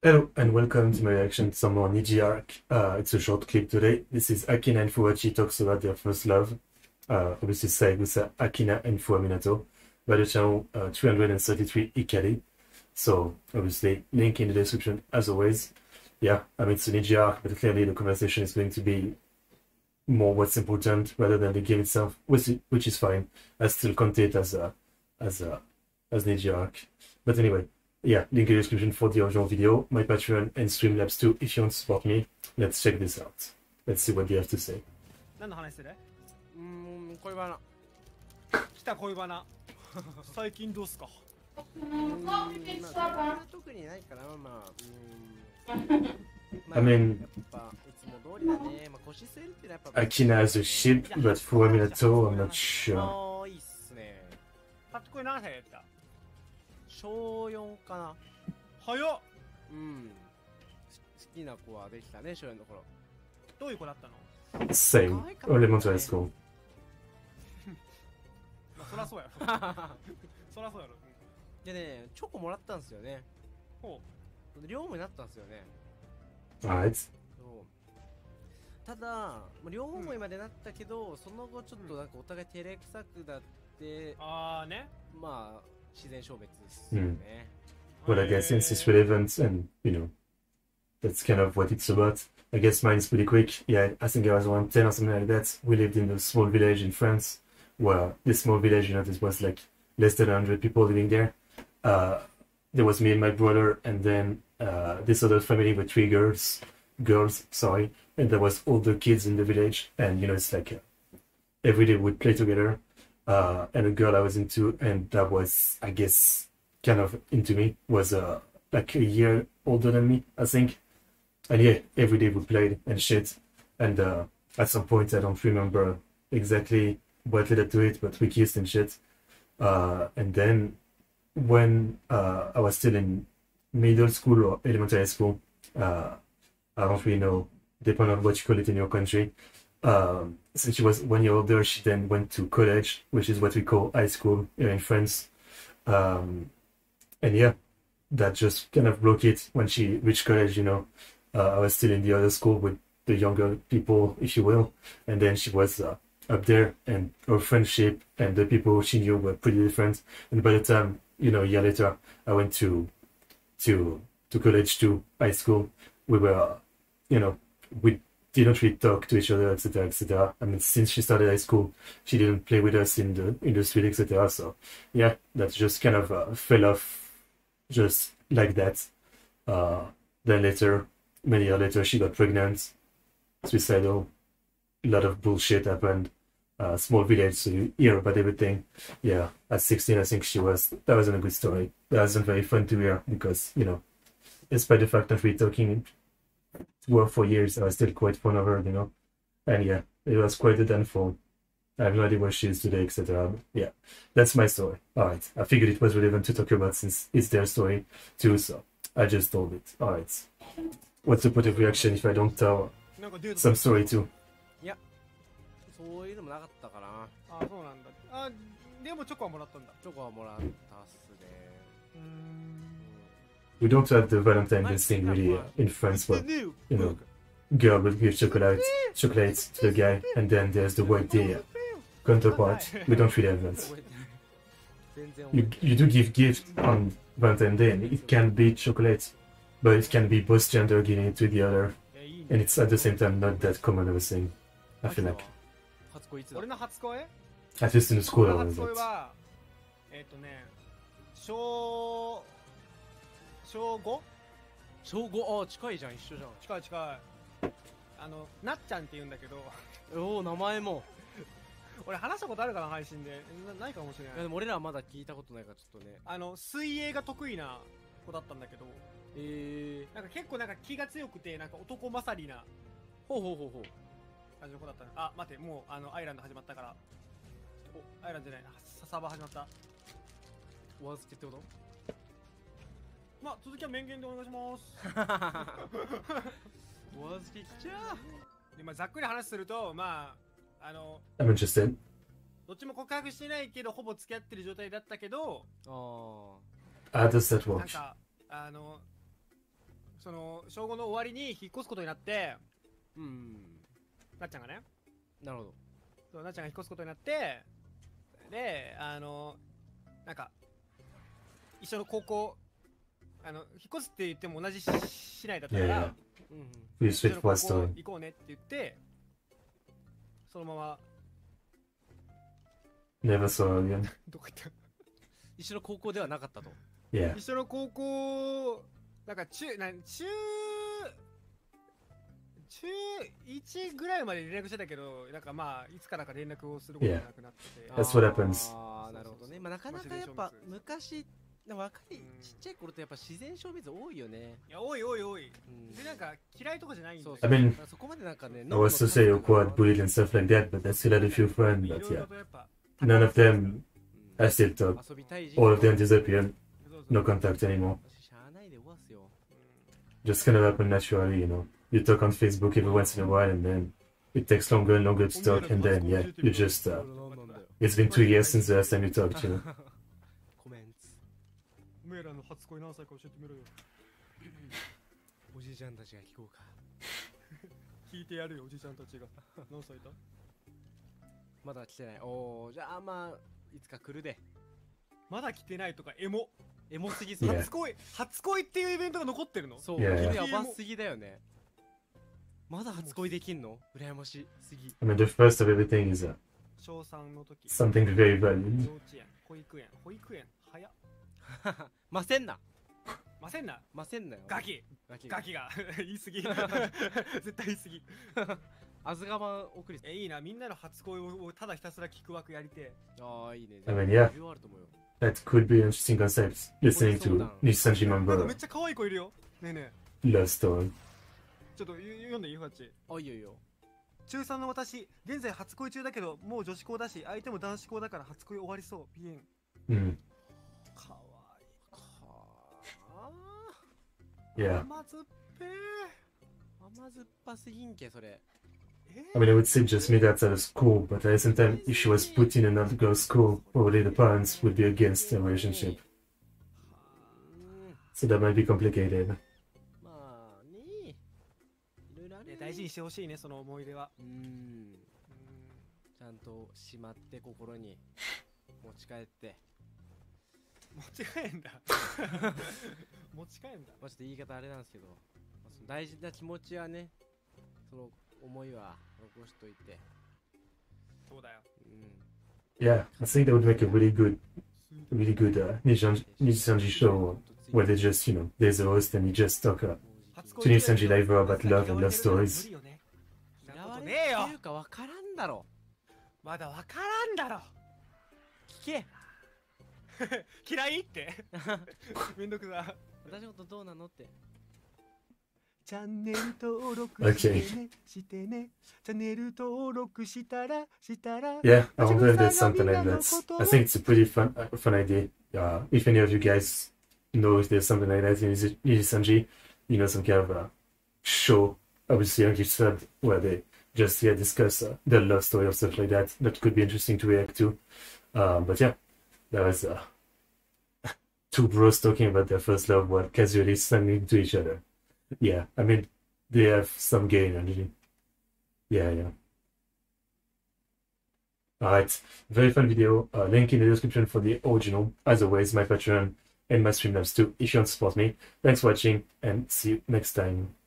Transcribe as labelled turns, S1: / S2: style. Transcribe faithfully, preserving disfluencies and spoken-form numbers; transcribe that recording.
S1: Hello and welcome to my reaction to some more Niji arc. Uh, it's a short clip today. This is Akina and Fuwachi talks about their first love. Uh, obviously Saegusa, Akina and Fuwaminato by the channel uh, three hundred thirty-three Ikari. So obviously link in the description as always. Yeah, I mean it's a Niji arc, but clearly the conversation is going to be more what's important rather than the game itself, which which is fine. I still count it as a as a as Niji arc. But anyway. Yeah, link in the description for the original video, my Patreon, and Streamlabs too if you want to support me. Let's check this out. Let's see what they have to say.
S2: 何の話する？うーん、恋バナ。来た恋バナ。最近どうすか？うーん、まあ、特にないから、まあ、うーん。
S1: I mean,
S2: やっぱいつも通りだね。まあ、腰据えるってのはやっぱ。
S1: Akina has a ship, but Fuwaminato, I'm not sure.
S2: ああ、いいっすね。あ、これ何歳やった？小よんかな。早っ。うん。好きな子はできたね、小よんの頃。どういう子だったの？
S1: Same. Elementary school.
S2: まあ、そらそうやろ。そらそうやろ。でね、チョコもらったんですよね。ほう。両思いになったんですよね。
S1: Alright.
S2: そう。ただ、両思いまでなったけど、その後ちょっとなんかお互い照れくさくなって、ああね。まあ。
S1: Hmm. Well, I guess since it's relevant and, you know, that's kind of what it's about. I guess mine's pretty quick. Yeah, I think I was around ten or something like that. We lived in a small village in France, where this small village, you know, this was like less than one hundred people living there. Uh, there was me and my brother, and then uh, this other family with three girls, girls, sorry, and there was all the kids in the village, and, you know, it's like uh, every day we'd play together. Uh, and a girl I was into, and that was, I guess, kind of into me, was uh, like a year older than me, I think. And yeah, every day we played and shit. And uh, at some point, I don't remember exactly what led up to it, but we kissed and shit. Uh, and then when uh, I was still in middle school or elementary school, uh, I don't really know, depending on what you call it in your country. Um, since she was one year older, she then went to college, which is what we call high school here in France. Um, and yeah, that just kind of broke it when she reached college, you know. Uh, I was still in the other school with the younger people, if you will. And then she was uh, up there, and her friendship and the people she knew were pretty different. And by the time, you know, a year later, I went to to to college, to high school, we were, uh, you know, we didn't really talk to each other, et cetera, et cetera. I mean, since she started high school, she didn't play with us in the in the street, et cetera. So, yeah, that just kind of uh, fell off, just like that. Uh, then later, many years later, she got pregnant, suicidal. A lot of bullshit happened. Uh, small village, so you hear about everything. Yeah, at sixteen, I think she was. That wasn't a good story. That wasn't very fun to hear because, you know, despite the fact that we're talking to her for years, I was still quite fond of her, you know. And yeah, it was quite a downfall. I have no idea where she is today, et cetera. Yeah, that's my story. Alright, I figured it was relevant to talk about since it's their story too, so I just told it. Alright. What's the point of reaction if I don't tell some story too?
S2: いや、そういうのもなかったかな。あ、そうなんだ。あ、でもチョコはもらったんだ。チョコはもらったっすね。うーん。
S1: We don't have the Valentine's Day thing really uh, in France, but, you know, girl will give chocolate, chocolates to the guy, and then there's the white day counterpart. We don't really have that. You, you do give gifts on Valentine's Day, and it can be chocolate, but it can be both gender giving it to the other, and it's at the same time not that common of a thing, I feel like. At least in the school I was that.
S2: 小 ご？ 小ご、あ、近いじゃん、一緒じゃん。近い近い。あの、なっちゃんって言うんだけど。おお、名前も。俺話したことあるかな、配信で。な、ないかもしれない。いや、でも俺らはまだ聞いたことないからちょっとね。あの、水泳が得意な子だったんだけど。えー。なんか結構なんか気が強くて、なんか男勝りな。ほうほうほうほう。感じの子だったね。あ、待って、もう、あの、アイランド始まったから。お、アイランドじゃないな。サーバー始まった。お預けってこと？まあ、続きは面言でお願いします。お預けきちゃう。で、まあ、ざっくり話すると、まあ、あの、
S1: I'm interested.
S2: どっちも告白してないけど、ほぼ付き合ってる状態だったけど、
S1: ああ。How does that work?
S2: なんか、あの、 その小ごの終わりに引っ越すことになって、
S3: うん。
S2: なっちゃんがね、
S3: なるほど。
S2: そうなっちゃんが引っ越すことになって、で、あのなんか一緒の高校、あの引っ越すって言っても同じ市内だったから、
S1: Yeah, yeah.
S3: うんうん。
S1: Pretty
S2: 一緒の高
S1: straightforward
S2: 校
S1: story.
S2: 行こうねって言って、そのまま
S1: Never saw her again.
S2: どこ行った？
S3: 一緒の高校ではなかったと。
S1: Yeah.
S2: 一緒の高校、なんか中、なん中、中いちぐらいまで連絡してたけど、なんかまあ、いつからか連絡をすることがなくなってて。
S1: Yeah. That's what happens.
S3: ああ、なるほどね。まあなかなかやっぱ昔、若いちっちゃい頃ってやっぱ自然消滅多いよね。
S2: いや、多い多い多い。
S3: うん
S2: で、なんか嫌いとかじゃないんだよ。
S3: そうそう
S1: I mean,
S3: そこまでなんかね、
S1: I was to say awkward, bullied and stuff like that, but I still had a few friends,
S2: い
S1: but
S2: ろいろ
S1: yeah.
S2: とやっぱ
S1: None of them
S3: うん
S1: I still talk.
S3: 遊びたい
S1: All of them disappeared.
S2: そうそう
S1: No contact anymore.
S3: しゃあないで終わすよ。
S1: Just kind of happened naturally, you know. You talk on Facebook every once in a while and then it takes longer and longer to talk and then, yeah, you just, uh,
S3: なんなんだよ。
S1: it's been two years since the last time you talked, you know.
S3: コメンツ。
S2: おめえらの初恋何歳か教えてみろよ。
S3: おじいちゃんたちが聞こうか。
S2: 聞いてやるよ、おじちゃんたちが。何歳だ？
S3: まだ来てない。おー、じゃあまあ、いつか来るで。
S2: まだ来てないとか、エモ。
S3: エモすぎそう。
S1: Yeah.
S2: 初恋、初恋っていうイベントが残ってるの？
S3: そう、
S1: Yeah, yeah.
S3: やばすぎだよね。まだ初恋できんの羨ましすぎ。
S1: I mean, the first of everything is uh,
S2: 小さんの時。
S1: something very valued.
S2: 幼稚園、保育園、保育園、早っ。
S3: ませんな。
S2: ませんな。
S3: ませんなよ。
S2: ガキ。
S3: ガキ。
S2: ガキが言い過ぎ。絶対言い過ぎ。
S3: あずがま送り。
S2: え、いいな、みんなの初恋をただひたすら聞く枠やりて。
S3: ああ、いいね。
S1: I mean, yeah.
S3: 需要あると思うよ。
S1: That could be an interesting concept. Listening to Nissanji
S2: なんかめ
S1: member
S2: っちゃ可愛い子いるよ。ねえね
S1: love story.
S2: え。ちょっとゆ読んでいい？ふわっち。
S3: あ、いいよいいよ。
S2: 中さんの私、現在初恋中だけど、もう女子校だし、相手も男子校だから初恋終わりそう。ピエン。
S1: Mm.
S2: かわいい。
S3: は
S1: Yeah.
S2: 甘酸っぱい。
S3: あ。甘酸っぱすぎんけ、それ。
S1: I mean, I would say just meet outside of school, but at the same time, if she was put in another girl's school, probably the parents would be against the relationship.
S3: うん。
S1: So that might be complicated.
S3: まあね。いろいろあるよね。
S2: 大事にしてほしいね、その思い出は。
S3: うん。
S2: うん
S3: ちゃんとしまって心に持ち帰って。
S2: 持ち帰んだ。持ち帰んだ。
S3: まあちょっと言い方あれなんですけど、まあ、その大事な気持ちはね、その思いは残しといて。
S2: そうだよ。
S3: うん。
S1: Yeah, I think that would make a really good, really good uh, Nissanji Nissanji show where they just, you know, there's a host and he just talk uh,
S2: 初
S1: to
S2: 恋
S1: Nissanji live about love and love stories.
S2: 無理よね。そんな
S3: 嫌われ
S2: ことねえよ
S3: っていうか分からんだろ。
S2: まだわからんだろ。
S3: 聞け。
S2: 嫌いってめんどくさ。
S3: 私のことどうなのって。
S2: チャンネル登録してね、してね。チャンネル登録したら、したら。
S1: Yeah, I wonder if there's something like that. I think it's a pretty fun, uh, fun idea. Uh, if any of you guys know if there's something like that in Nis- Nissanji, you know, some kind of a show, obviously on Sub, where they just yeah discuss uh, the love story or stuff like that. That could be interesting to react to. Um, but yeah, that was uh, two bros talking about their first love while casually slamming to each other. Yeah, I mean, they have some gay energy. Yeah, yeah. Alright, very fun video. Uh, link in the description for the original. As always, my Patreon and my Streamlabs too, if you want to support me. Thanks for watching, and see you next time.